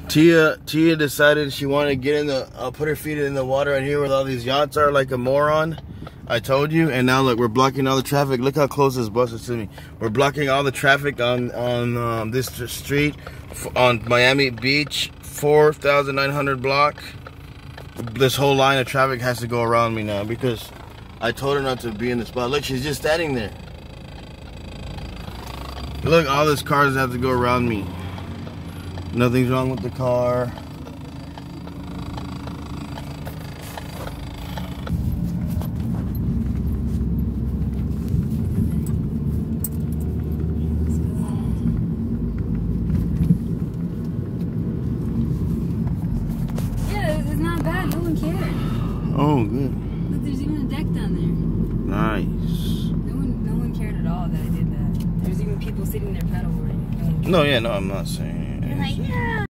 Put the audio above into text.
Tia decided she wanted to get in the, put her feet in the water right here where all these yachts are, like a moron. I told you, and now look, we're blocking all the traffic. Look how close this bus is to me. We're blocking all the traffic on this street on Miami Beach, 4,900 block. This whole line of traffic has to go around me now because I told her not to be in the spot. Look, she's just standing there. Look, all these cars have to go around me. Nothing's wrong with the car. Yeah, it's not bad. No one cared. Oh, good. Look, there's even a deck down there. Nice. No one cared at all that I did that. There's even people sitting there paddleboarding. No, yeah, no, I'm not saying it. You're like, yeah.